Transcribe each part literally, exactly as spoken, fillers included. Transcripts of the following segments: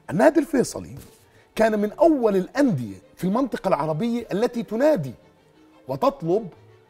النادي الفيصلي كان من أول الأندية في المنطقة العربية التي تنادي وتطلب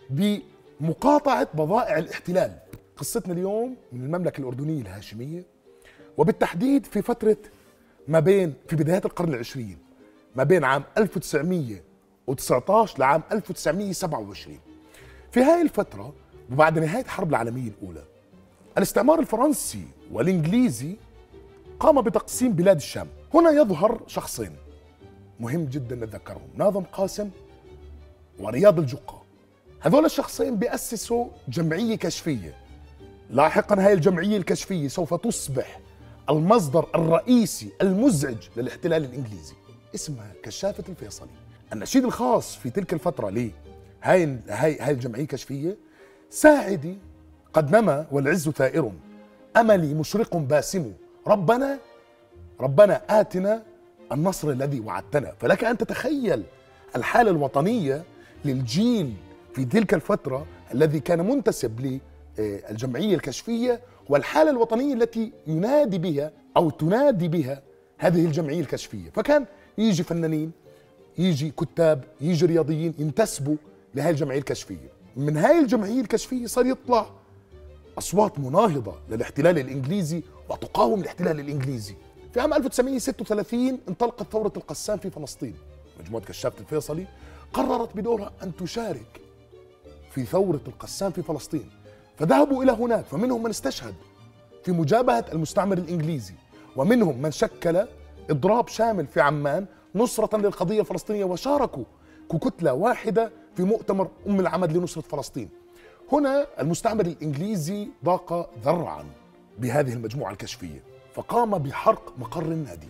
بمقاطعة بضائع الاحتلال. قصتنا اليوم من المملكة الأردنية الهاشمية، وبالتحديد في فترة ما بين في بدايات القرن العشرين، ما بين عام ألف وتسعمئة وتسعة عشر لعام ألف وتسعمئة وسبعة وعشرين. في هذه الفترة وبعد نهاية الحرب العالمية الأولى، الاستعمار الفرنسي والإنجليزي قام بتقسيم بلاد الشام. هنا يظهر شخصين مهم جدا نتذكرهم، ناظم قاسم ورياض الجقة. هذول الشخصين بيأسسوا جمعية كشفية. لاحقا هذه الجمعية الكشفية سوف تصبح المصدر الرئيسي المزعج للاحتلال الإنجليزي، اسمها كشافة الفيصلي. النشيد الخاص في تلك الفترة ليه هاي هاي هاي الجمعية الكشفية: ساعدي قد نما والعز ثائر، أملي مشرق باسم، ربنا ربنا آتنا النصر الذي وعدتنا. فلك أن تتخيل الحالة الوطنية للجيل في تلك الفترة الذي كان منتسب للجمعية الكشفية، والحالة الوطنية التي ينادي بها أو تنادي بها هذه الجمعية الكشفية. فكان يجي فنانين، يجي كتاب، يجي رياضيين ينتسبوا لهذه الجمعية الكشفية. من هذه الجمعية الكشفية صار يطلع أصوات مناهضة للاحتلال الإنجليزي وتقاوم الاحتلال الإنجليزي. في عام ألف وتسعمئة وستة وثلاثين انطلقت ثورة القسام في فلسطين. مجموعة كشافة الفيصلي قررت بدورها أن تشارك في ثورة القسام في فلسطين، فذهبوا إلى هناك، فمنهم من استشهد في مجابهة المستعمر الإنجليزي، ومنهم من شكل إضراب شامل في عمان نصرة للقضية الفلسطينية، وشاركوا ككتلة واحدة في مؤتمر أم العمد لنصرة فلسطين. هنا المستعمر الإنجليزي ضاق ذرعا بهذه المجموعة الكشفية، فقام بحرق مقر النادي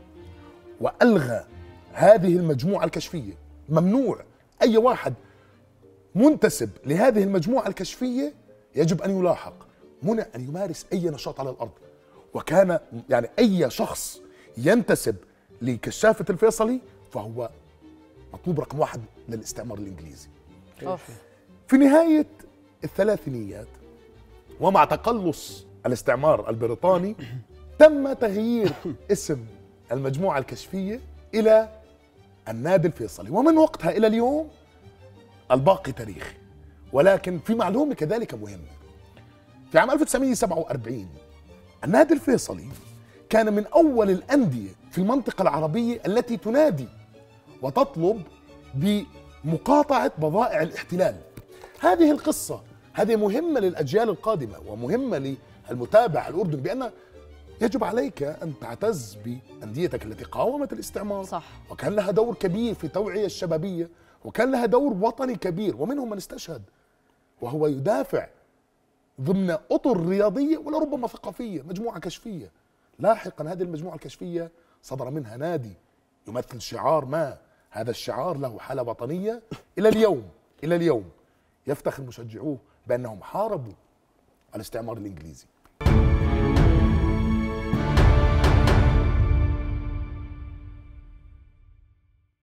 وألغى هذه المجموعة الكشفية. ممنوع أي واحد منتسب لهذه المجموعة الكشفية يجب أن يلاحق، منع أن يمارس أي نشاط على الأرض. وكان يعني أي شخص ينتسب لكشافة الفيصلي فهو مطلوب رقم واحد للاستعمار الإنجليزي. في نهاية الثلاثينيات ومع تقلص الاستعمار البريطاني تم تغيير اسم المجموعة الكشفية إلى النادي الفيصلي، ومن وقتها إلى اليوم الباقي تاريخ. ولكن في معلومة كذلك مهمة: في عام ألف وتسعمئة وسبعة وأربعين النادي الفيصلي كان من أول الأندية في المنطقة العربية التي تنادي وتطلب بمقاطعة بضائع الاحتلال. هذه القصة هذه مهمة للأجيال القادمة ومهمة للمتابع الأردني، بأن يجب عليك أن تعتز بأنديتك التي قاومت الاستعمار، صح، وكان لها دور كبير في توعية الشبابية، وكان لها دور وطني كبير، ومنهم من استشهد وهو يدافع ضمن أطر رياضية ولربما ثقافية، مجموعة كشفية. لاحقا هذه المجموعة الكشفية صدر منها نادي يمثل شعار ما، هذا الشعار له حالة وطنية إلى اليوم. إلى اليوم يفتخر مشجعوه بأنهم حاربوا الاستعمار الإنجليزي.